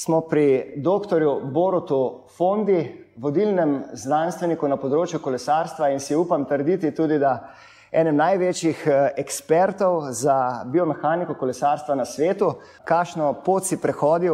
Smo pri doktorju Borutu Fondi, vodilnem znanstveniku na področju kolesarstva in si upam trditi tudi, da enem največjih ekspertov za biomehaniko kolesarstva na svetu. Kakšno pot si prehodil,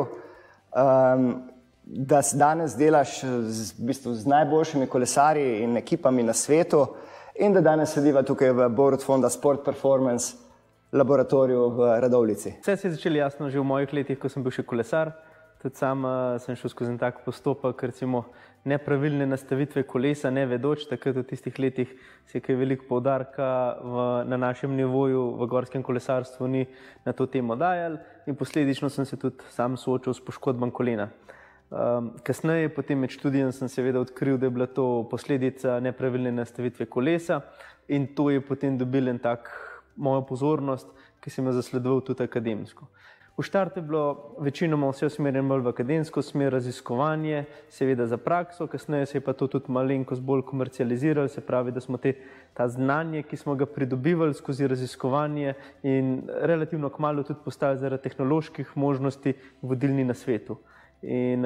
da danes delaš z najboljšimi kolesarji in ekipami na svetu in da danes sediva tukaj v Borut Fonda Sport Performance laboratoriju v Radovljici. Vse se je začelo jasno že v mojih letih, ko sem bil še kolesar. Tudi sam sem šel skozi tak postopek, recimo nepravilne nastavitve kolesa, ne vedoč, takrat v tistih letih se je kaj veliko poudarka na našem nivoju v gorskem kolesarstvu ni na to temo dajal in posledično sem se tudi sam soočil s poškodbam kolena. Kasneje, potem med študijem, sem seveda odkril, da je bila to posledica nepravilne nastavitve kolesa in to je potem dobil en tak mojo pozornost, ki sem jo zasledoval tudi akademsko. V štartu je bilo večinoma vse usmerjeno bolj v akademsko smer, raziskovanje, seveda za prakso, kasneje se je pa to tudi malenkost bolj komercializiralo, se pravi, da smo ta znanje, ki smo ga pridobivali skozi raziskovanje in relativno kmalu tudi postali zaradi tehnoloških možnosti vodilni na svetu. In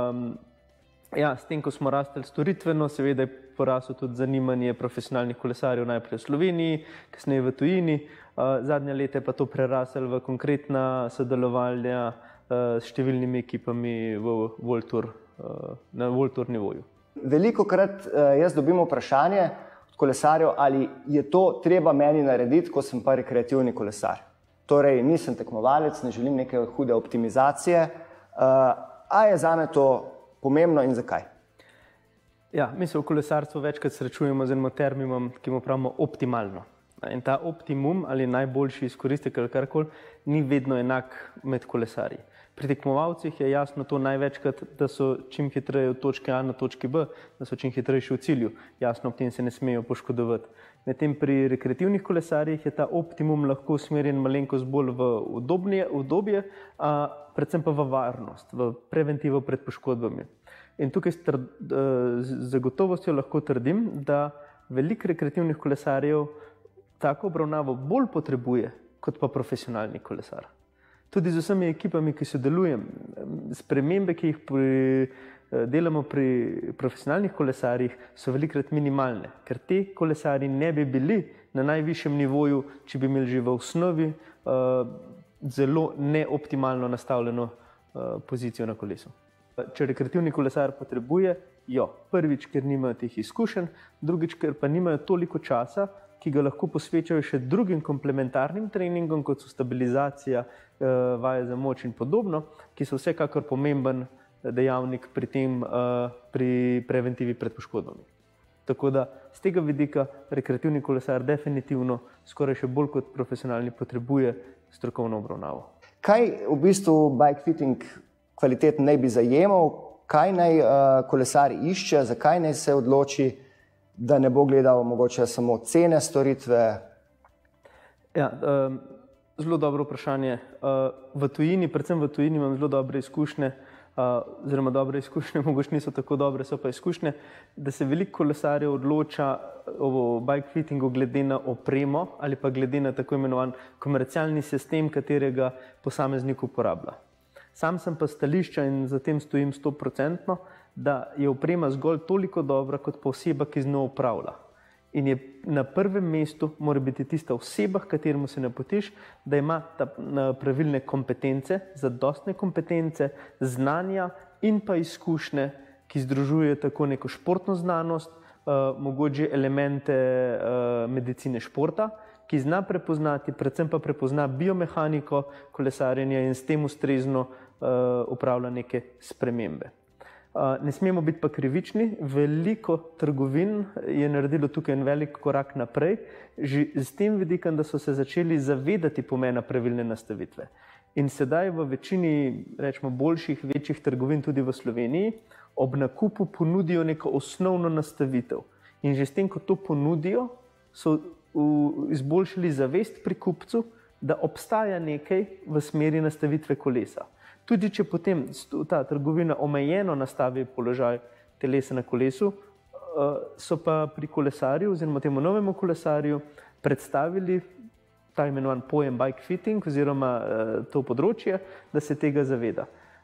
s tem, ko smo rastli storitveno, seveda je poraslo tudi zanimanje profesionalnih kolesarjev najprej v Sloveniji, kasneje v tujini. Zadnja leta je pa to preraslo v konkretna sodelovanja s številnimi ekipami na World Tour nivoju. Velikokrat jaz dobim vprašanje od kolesarjev, ali je to treba meni narediti, ko sem pa rekreativni kolesar. Torej, nisem tekmovalec, ne želim neke hude optimizacije, a je zame to pomembno in zakaj? Ja, mi se v kolesarstvu večkrat srečujemo z enim terminom, ki mu pravimo optimalno. In ta optimum ali najboljši izkoristek ali karkoli ni vedno enak med kolesarji. Pri tekmovalcih je jasno to največkrat, da so čim hitreje od točke A na točki B, da so čim hitrejši v cilju. Jasno, ob tem se ne smejo poškodovati. Medtem pri rekreativnih kolesarjih je ta optimum lahko usmerjen malenkost bolj v udobje, predvsem pa v varnost, v preventivo pred poškodbami. In tukaj z zagotovostjo lahko trdim, da veliko rekreativnih kolesarjev tako obravnavo bolj potrebuje kot pa profesionalni kolesar. Tudi z vsemi ekipami, ki sodelujem, spremembe, ki jih delamo pri profesionalnih kolesarjih, so velikokrat minimalne, ker te kolesarji ne bi bili na najvišjem nivoju, če bi imeli že v osnovi zelo neoptimalno nastavljeno pozicijo na kolesu. Če rekreativni kolesar potrebuje, prvič, ker nimajo teh izkušenj, drugič, ker pa nimajo toliko časa, ki ga lahko posvečajo še drugim komplementarnim treningom, kot so stabilizacija, vaje za moč in podobno, ki so vsekakor pomemben dejavnik pri preventivi pred poškodbami. Tako da z tega vidika rekreativni kolesar definitivno skoraj še bolj kot profesionalni potrebuje strokovno obravnavo. Kaj v bistvu bike fitting kvalitet naj bi zajemal, kaj naj kolesar išče, zakaj naj se odloči, da ne bo gledal mogoče samo cene storitve? Ja, zelo dobro vprašanje. V tujini, predvsem v tujini imam zelo dobre izkušnje, oziroma dobre izkušnje, mogoče niso tako dobre, so pa izkušnje, da se veliko kolesarjev odloča o bike fittingu glede na opremo ali pa glede na tako imenovan komercialni sistem, katerega posameznik uporablja. Sam sem pa stališča in za tem stojim 100%, da je oprema zgolj toliko dobra, kot pa oseba, ki z njo upravlja. In je na prvem mestu mora biti tista oseba, kateremu se napotiš, da ima pravilne kompetence, zadostne kompetence, znanja in pa izkušnje, ki združuje tako neko športno znanost, mogoče elemente medicine športa, ki zna prepoznati, predvsem pa prepozna biomehaniko kolesarjenja in s tem ustrezno upravlja neke spremembe. Ne smemo biti pa krivični, veliko trgovin je naredilo tukaj en velik korak naprej, že s tem vidikom, da so se začeli zavedati pomena pravilne nastavitve. In sedaj v večini, rečemo, boljših, večjih trgovin tudi v Sloveniji, ob nakupu ponudijo neko osnovno nastavitev. In že s tem, ko to ponudijo, so izboljšali zavest pri kupcu, da obstaja nekaj v smeri nastavitve kolesa. Tudi če potem ta trgovina omejeno nastavi položaj telesa na kolesu, so pa pri kolesarju oziroma temu novemu kolesarju predstavili ta imenovan pojem bike fitting oziroma to področje, da se tega zaveda.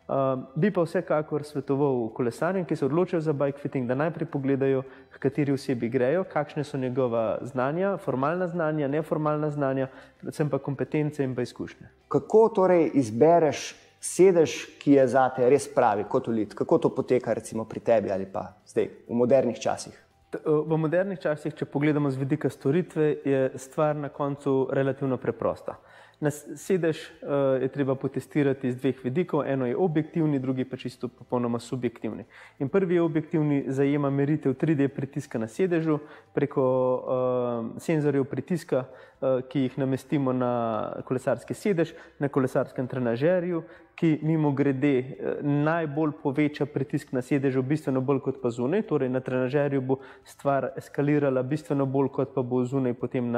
Bi pa vsekakor svetoval kolesarjem, ki se odločajo za bike fitting, da najprej pogledajo, h kateri osebi grejo, kakšne so njegova znanja, formalna znanja, neformalna znanja, predvsem pa kompetence in pa izkušnje. Kako torej izbereš sedež, ki je zate res pravi kot ulit? Kako to poteka recimo pri tebi ali pa zdaj v modernih časih? V modernih časih, če pogledamo z vidika storitve, je stvar na koncu relativno preprosta. Sedež je treba potestirati iz dveh vidikov, eno je objektivni, drugi pa čisto popolnoma subjektivni. In prvi objektivni zajema meritev 3D pritiska na sedežu preko senzorjev pritiska, ki jih namestimo na kolesarski sedež, na kolesarskem trenažerju, ki mimogrede najbolj poveča pritisk na sedežu bistveno bolj kot pa zunaj, torej na trenažerju bo stvar eskalirala bistveno bolj kot pa bo zunaj potem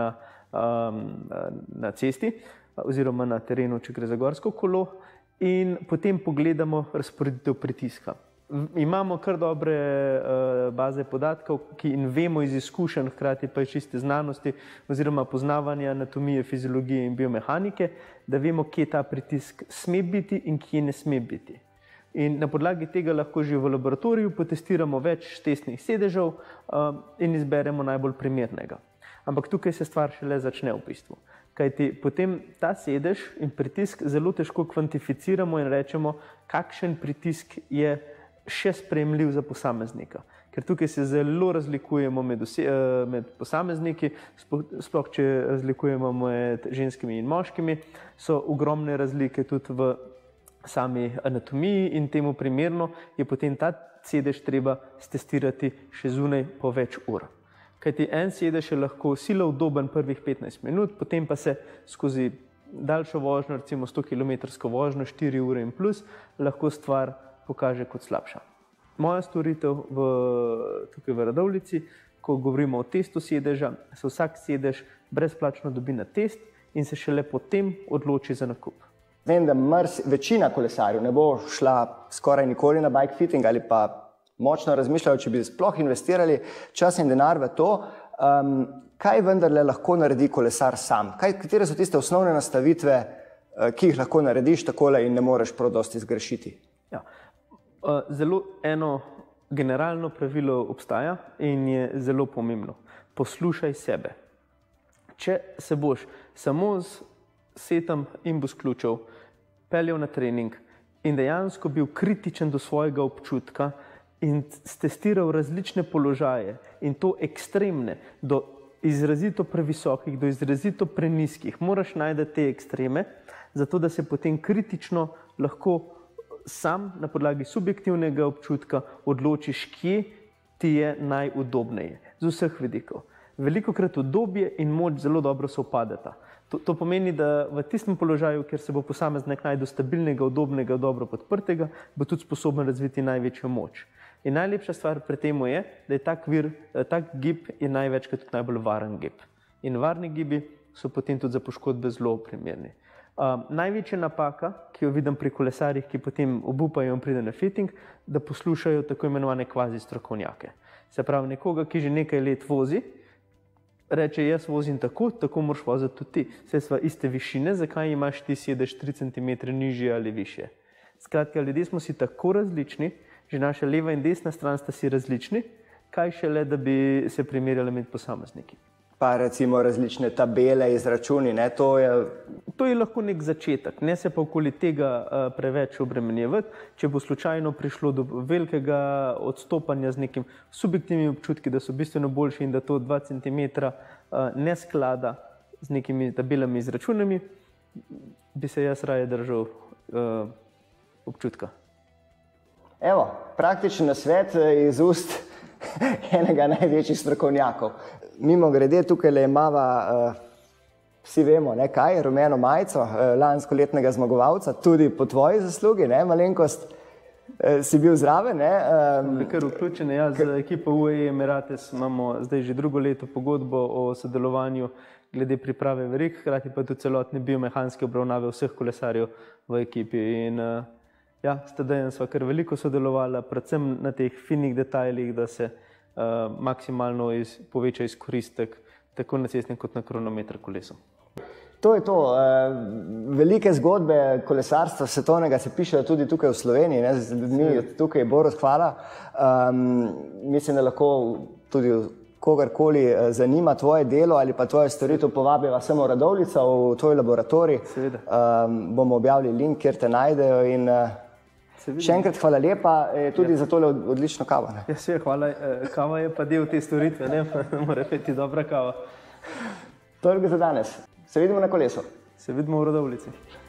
na cesti oziroma na terenu, če gre za gorsko kolo, in potem pogledamo razporeditev pritiska. Imamo kar dobre baze podatkov, in vemo iz izkušenj, hkrati pa iz čiste znanosti oziroma poznavanja anatomije, fiziologije in biomehanike, da vemo, kje ta pritisk sme biti in kje ne sme biti. In na podlagi tega lahko že v laboratoriju potestiramo več testnih sedežev in izberemo najbolj primernega. Ampak tukaj se stvar šele začne v bistvu. Kajti potem ta sedež in pritisk zelo težko kvantificiramo in rečemo, kakšen pritisk je še sprejemljiv za posameznika. Ker tukaj se zelo razlikujemo med posamezniki, sploh če razlikujemo med ženskimi in moškimi, so ogromne razlike tudi v sami anatomiji in temu primerno je potem ta sedež treba stestirati še zunaj po več ur. Kajti en sedež je lahko sila udoben prvih 15 minut, potem pa se skozi daljšo vožnjo, recimo 100-kilometrsko vožnjo, 4 ure in plus, lahko stvar pokaže kot slabša. Moja storitev tukaj v Radovljici, ko govorimo o testu sedeža, se vsak sedež brezplačno dobi na test in se šele potem odloči za nakup. Vem, da večina kolesarjev ne bo šla skoraj nikoli na bike fitting ali pa močno razmišljajo, če bi sploh investirali čas in denar v to. Kaj vendarle lahko naredi kolesar sam? Katere so tiste osnovne nastavitve, ki jih lahko narediš takole in ne moreš prav dosti zgrešiti? Ja. Zelo eno generalno pravilo obstaja in je zelo pomembno. Poslušaj sebe. Če se boš samo z setom in bus ključev peljal na trening in dejansko bil kritičen do svojega občutka in testiral različne položaje in to ekstremne, do izrazito previsokih, do izrazito preniskih, moraš najti te ekstreme, zato da se potem kritično lahko sam na podlagi subjektivnega občutka odločiš, kje ti je najudobneje, z vseh vidikov. Velikokrat udobje in moč zelo dobro sovpadata. To pomeni, da v tistem položaju, kjer se bo posameznik našel stabilnega, udobnega, dobro podprtega, bo tudi sposoben razviti največjo moč. In najlepša stvar pri tem je, da je tak gib je največkrat tudi najbolj varen gib. In varni gibi so potem tudi za poškodbe zelo primerni. Največja napaka, ki jo vidim pri kolesarjih, ki potem obupajo in pride na fitting, da poslušajo tako imenovane kvazi strokovnjake. Se pravi, nekoga, ki že nekaj let vozi, reče, jaz vozim tako, tako moraš voziti tudi ti. Saj sva iste višine, zakaj imaš ti sedež 3 cm nižje ali višje? Skratka, ljudje smo si tako različni, že naša leva in desna stran sta si različni, kaj šele, da bi se primerjali med posamezniki. Pa recimo različne tabele, izračuni, ne, to je lahko nek začetek, ne se pa okoli tega preveč obremenjevati. Če bo slučajno prišlo do velikega odstopanja z nekim subjektivnimi občutki, da so bistveno boljši in da to 2 cm ne sklada z nekimi tabelami, izračunami, bi se jaz raje držal občutka. Evo, praktičen nasvet iz ust enega največjih strokovnjakov. Mimogrede, tukaj le imava, vsi vemo, ne kaj, rumeno majico lanskoletnega zmagovalca, tudi po tvoji zaslugi, ne, malenkost si bil zraven, ne. Kar vključen, ja, z ekipo UAE Emirates imamo zdaj že drugo leto pogodbo o sodelovanju glede priprave verig, hkrati pa tudi celotne biomehanske obravnave vseh kolesarjev v ekipi. In ja, s Tadejem sva kar veliko sodelovala, predvsem na teh finih detajlih, da se maksimalno poveča izkoristek tako na cestnem kot na kronometer kolesom. To je to. Velike zgodbe kolesarstva svetovnega se pišejo tudi tukaj v Sloveniji, ne, z ljudmi tukaj, Borut, hvala. Mislim, da lahko tudi kogarkoli zanima tvoje delo ali pa tvoje storitev, povabiva samo Radovljica v tvoj laboratorij. Bomo objavili link, kjer te najdejo in še enkrat hvala lepa tudi za tole odlično kavo. Ja, seveda, hvala. Kava je pa del te storitve, ne? Mora biti dobra kava. Toliko za danes. Se vidimo na kolesu. Se vidimo v Radovljici.